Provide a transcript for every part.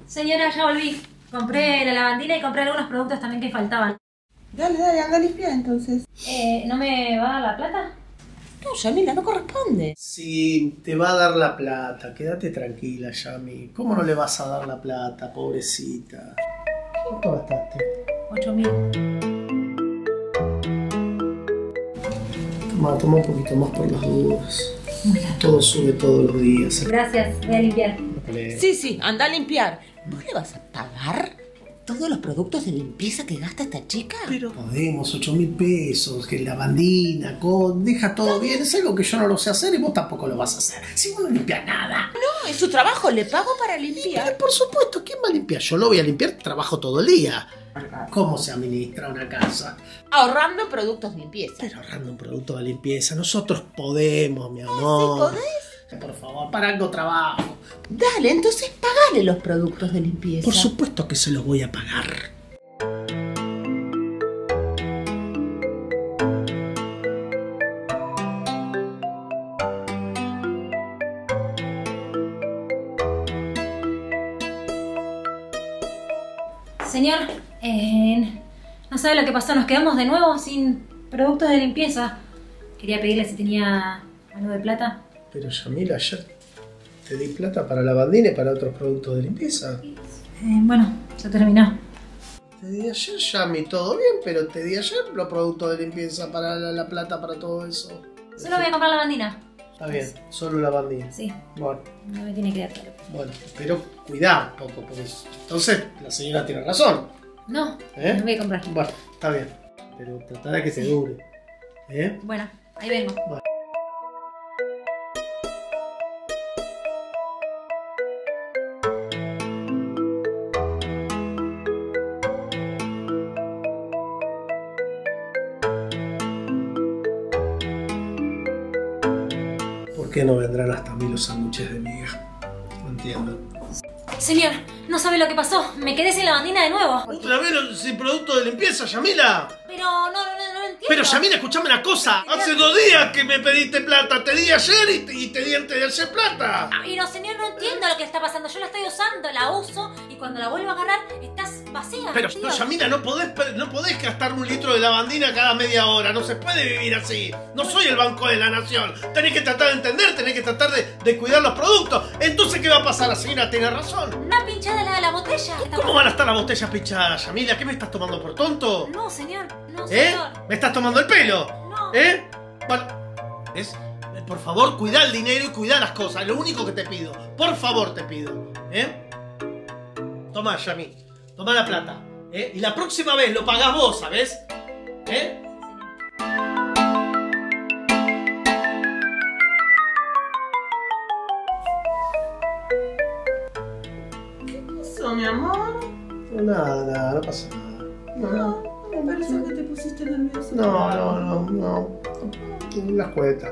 Señora, ya volví. Compré la lavandina y compré algunos productos también que faltaban. Dale, dale, anda a limpiar entonces. ¿No me va a dar la plata? No, Yamila, no corresponde. Sí, te va a dar la plata. Quédate tranquila, Yami. ¿Cómo no le vas a dar la plata, pobrecita? ¿Cuánto gastaste? 8.000. Toma un poquito más por las dudas. Todo sube todos los días. Gracias, voy a limpiar. Sí, anda a limpiar. ¿Vos le vas a pagar todos los productos de limpieza que gasta esta chica? Pero podemos, 8.000 pesos, que lavandina, deja todo bien. Es algo que yo no lo sé hacer y vos tampoco lo vas a hacer. Si vos no limpias nada. No, es su trabajo, le pago para limpiar. Pero por supuesto, ¿quién va a limpiar? Yo lo voy a limpiar, trabajo todo el día. ¿Cómo se administra una casa? Ahorrando productos de limpieza. Pero ahorrando un producto de limpieza. Nosotros podemos, mi amor. ¿Sí podés? Por favor, para algo trabajo. Dale, entonces pagale los productos de limpieza. Por supuesto que se los voy a pagar. Señor, no sabe lo que pasó. Nos quedamos de nuevo sin productos de limpieza. Quería pedirle si tenía algo de plata. Pero Yamila, ayer te di plata para lavandina y para otros productos de limpieza. Bueno, se terminó. Te di ayer, Yami, todo bien, pero te di ayer los productos de limpieza para la plata, para todo eso. Solo voy a comprar lavandina. Está bien, solo lavandina. Sí. Bueno, No me tiene que dar claro. bueno, pero cuidá un poco, porque entonces la señora tiene razón. No, ¿Eh? no voy a comprar. Bueno, está bien, pero tratá de que te dure. ¿Eh? Bueno, ahí vengo. Bueno. ¿Por qué no vendrán hasta mí los sándwiches de miga? No entiendo. Señor, no sabe lo que pasó. Me quedé sin lavandina de nuevo. ¿Otra vez sin producto de limpieza, Yamila? Pero no entiendo. Pero Yamila, escuchame una cosa. Hace 2 días que me pediste plata. Te di ayer y te di antes de ayer plata. Pero señor, no entiendo lo que está pasando. Yo la estoy usando, la uso y cuando la vuelvo a agarrar estás vacía. Pero no, Yamila, no podés gastar 1 litro de lavandina cada media hora. No se puede vivir así. No soy el Banco de la Nación. Tenés que tratar de entender, tenés que tratar de cuidar los productos. Entonces, ¿qué va a pasar? La señora tiene razón. Una pinchada la botella. ¿Cómo van a estar las botellas pinchadas, Yamila? ¿Qué me estás tomando por tonto? No, señor. No, señor. ¿Me estás tomando el pelo? No. Bueno, por favor, cuidá el dinero y cuidá las cosas. Es lo único que te pido. Por favor, te pido. Tomá, Yami. Tomá la plata. Y la próxima vez lo pagás vos, ¿sabés? ¿Qué pasó, mi amor? Nada, no pasa nada. No, me parece que te pusiste nervioso. No. Las cuentas.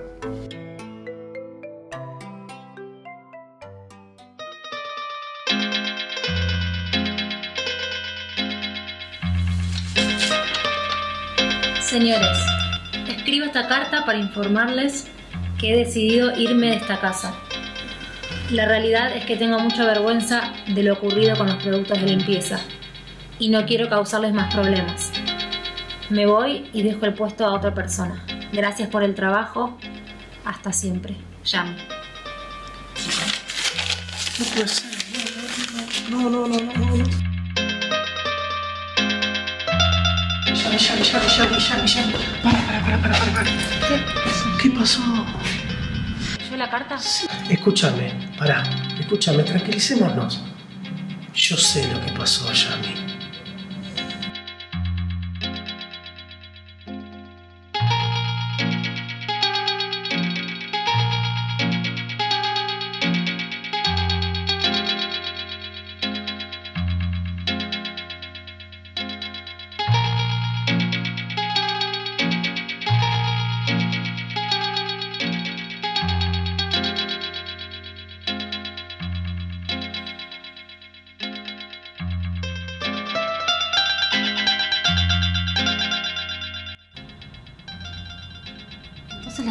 Señores, escribo esta carta para informarles que he decidido irme de esta casa. La realidad es que tengo mucha vergüenza de lo ocurrido con los productos de limpieza y no quiero causarles más problemas. Me voy y dejo el puesto a otra persona. Gracias por el trabajo. Hasta siempre. Yami. No puede ser. No. Yami. Para. ¿Qué pasó? ¿Yo la carta? Escúchame, escúchame, tranquilicémonos. Yo sé lo que pasó, Yami.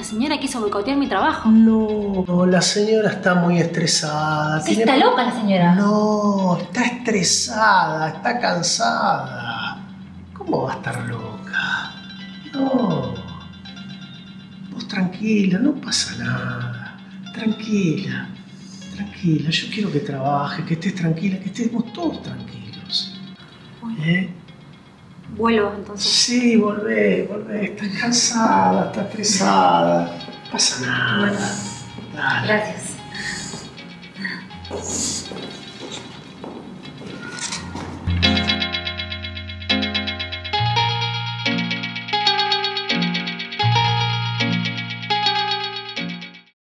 señora quiso boicotear mi trabajo. No, la señora está muy estresada. ¿Sí está loca la señora? No, está estresada, está cansada. ¿Cómo va a estar loca? No. Vos tranquila, no pasa nada. Tranquila, tranquila. Yo quiero que trabajes, que estés tranquila, que estemos todos tranquilos. Vuelvo entonces. Sí, volvé. Estás cansada, estás estresada. No pasa nada. Bueno. Dale. Gracias.